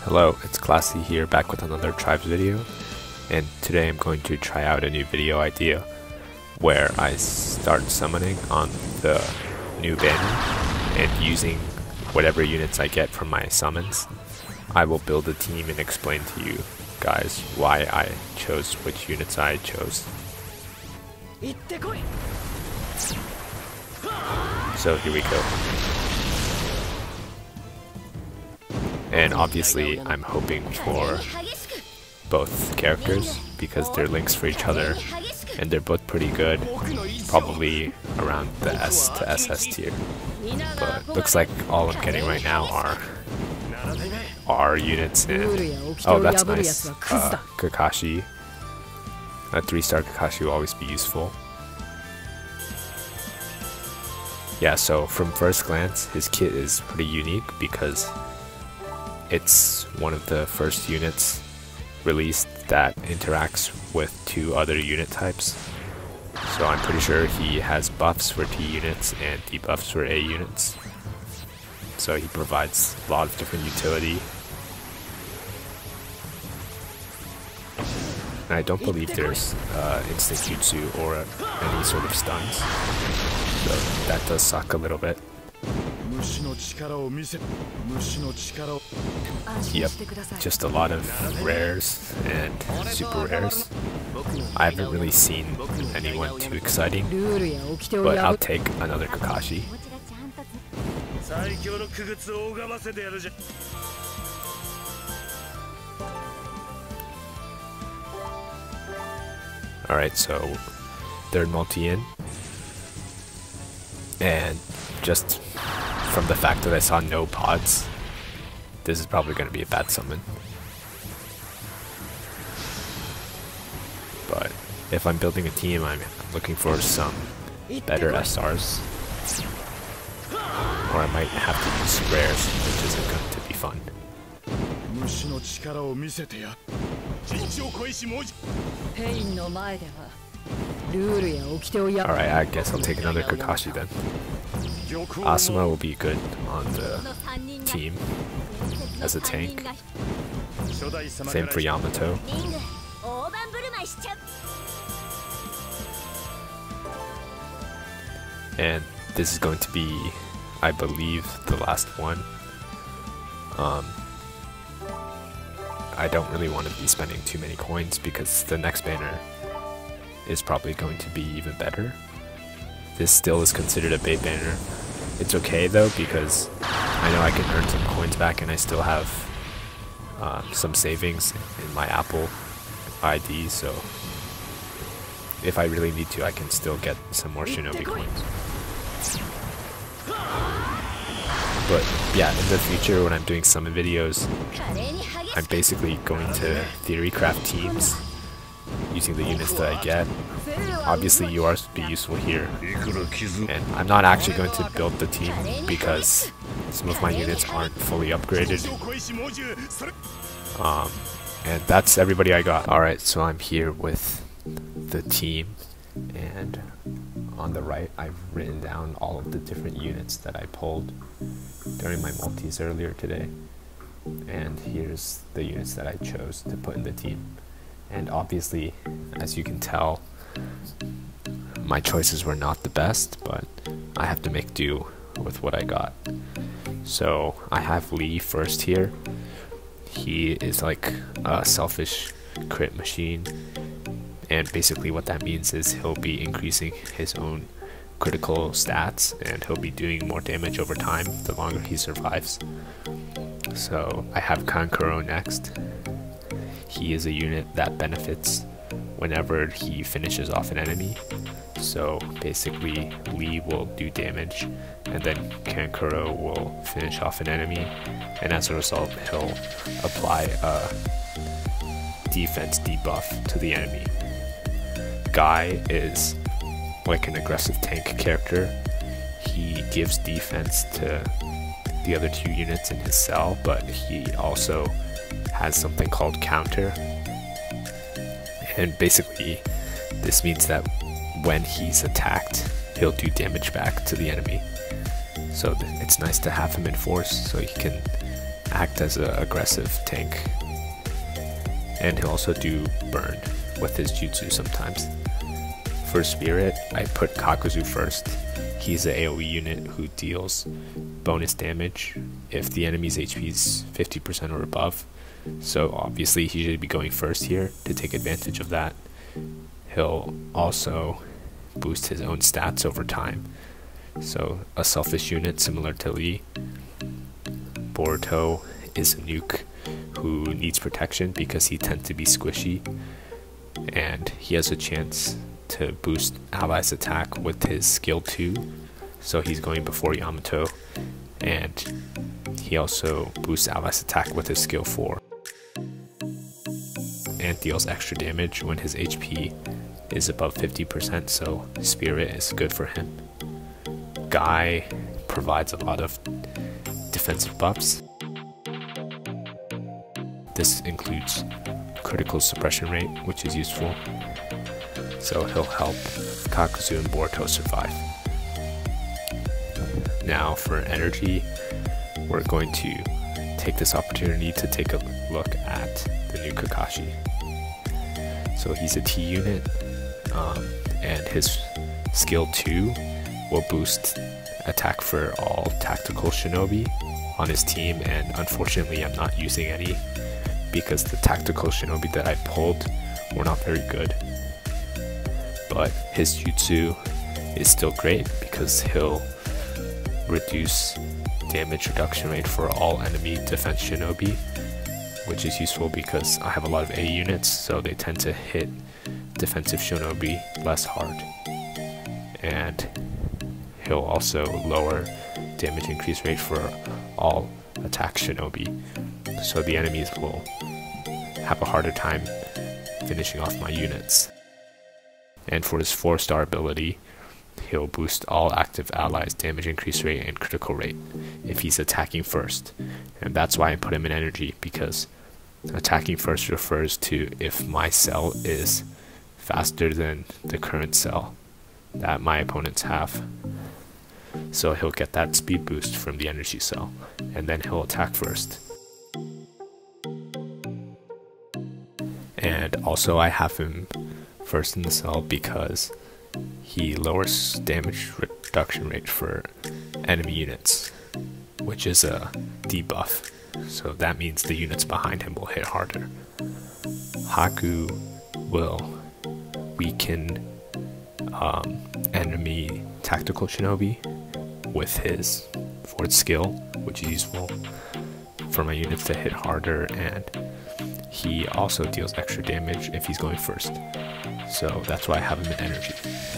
Hello, it's Classy here, back with another Tribes video, and today I'm going to try out a new video idea where I start summoning on the new banner, and using whatever units I get from my summons, I will build a team and explain to you guys why I chose which units I chose. So here we go. And obviously I'm hoping for both characters because they're links for each other and they're both pretty good, probably around the S to SS tier. But looks like all I'm getting right now are R units, and oh, that's nice. Kakashi. A 3-star Kakashi will always be useful. Yeah, so from first glance, his kit is pretty unique because it's one of the first units released that interacts with 2 other unit types. So I'm pretty sure he has buffs for T units and debuffs for A units. So he provides a lot of different utility. And I don't believe there's instant jutsu or any sort of stuns. So that does suck a little bit. Yep, just a lot of rares and super rares. I haven't really seen anyone too exciting, but I'll take another Kakashi. Alright, so third multi-in, and just from the fact that I saw no pods, this is probably going to be a bad summon. But if I'm building a team, I'm looking for some better SRs. Or I might have to use rares, which isn't going to be fun. Alright, I guess I'll take another Kakashi then. Asuma will be good on the team as a tank. Same for Yamato. And this is going to be, I believe, the last one. I don't really want to be spending too many coins because the next banner is probably going to be even better. This still is considered a bait banner. It's okay though because I know I can earn some coins back and I still have some savings in my Apple ID, so if I really need to, I can still get some more Shinobi coins. But yeah, in the future when I'm doing summon videos, I'm basically going to theory craft teams using the units that I get. Obviously URs would be useful here, and I'm not actually going to build the team because some of my units aren't fully upgraded. And that's everybody I got. Alright, so I'm here with the team, and on the right I've written down all of the different units that I pulled during my multis earlier today. And here's the units that I chose to put in the team. And obviously, as you can tell, my choices were not the best, but I have to make do with what I got. So I have Lee first here. He is like a selfish crit machine, and basically what that means is he'll be increasing his own critical stats and he'll be doing more damage over time the longer he survives. So I have Kankuro next. He is a unit that benefits whenever he finishes off an enemy. So basically Lee will do damage and then Kankuro will finish off an enemy, and as a result he'll apply a defense debuff to the enemy. Guy is like an aggressive tank character. He gives defense to the other 2 units in his cell, but he also has something called counter, and basically this means that when he's attacked he'll do damage back to the enemy. So it's nice to have him in force so he can act as an aggressive tank. And he'll also do burn with his jutsu sometimes. For Spirit, I put Kakuzu first. He's an AoE unit who deals bonus damage if the enemy's HP is 50% or above. So obviously he should be going first here to take advantage of that. He'll also boost his own stats over time. So a selfish unit similar to Lee. Boruto is a nuke who needs protection because he tends to be squishy, and he has a chance to boost allies' attack with his skill 2, so he's going before Yamato, and he also boosts allies' attack with his skill 4 and deals extra damage when his HP is above 50%, so Spirit is good for him. Guy provides a lot of defensive buffs. This includes critical suppression rate, which is useful, so he'll help Kakuzu and Boruto survive. Now for energy, we're going to take this opportunity to take a look at the new Kakashi. So he's a T unit, and his skill 2 will boost attack for all tactical shinobi on his team, and unfortunately I'm not using any because the tactical shinobi that I pulled were not very good. But his jutsu is still great because he'll reduce damage reduction rate for all enemy defense shinobi, which is useful because I have a lot of A units, so they tend to hit defensive shinobi less hard. And he'll also lower damage increase rate for all attack shinobi, so the enemies will have a harder time finishing off my units. And for his 4-star ability, he'll boost all active allies' damage increase rate and critical rate if he's attacking first. And that's why I put him in energy, because attacking first refers to if my cell is faster than the current cell that my opponents have. So he'll get that speed boost from the energy cell, and then he'll attack first. And also I have him first in the cell because he lowers damage reduction rate for enemy units, which is a debuff, so that means the units behind him will hit harder. Haku will weaken enemy tactical shinobi with his 4th skill, which is useful for my units to hit harder, and he also deals extra damage if he's going first, so that's why I have him in energy.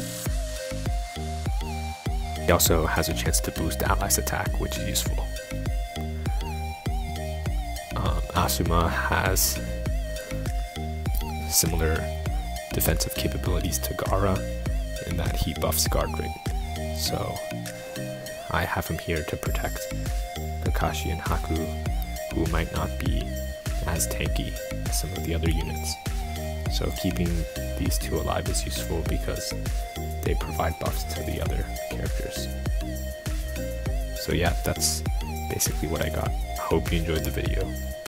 He also has a chance to boost allies' attack, which is useful. Asuma has similar defensive capabilities to Gaara in that he buffs guard rate, so I have him here to protect Kakashi and Haku, who might not be as tanky as some of the other units. So keeping these two alive is useful because they provide buffs to the other characters. So yeah, that's basically what I got. Hope you enjoyed the video.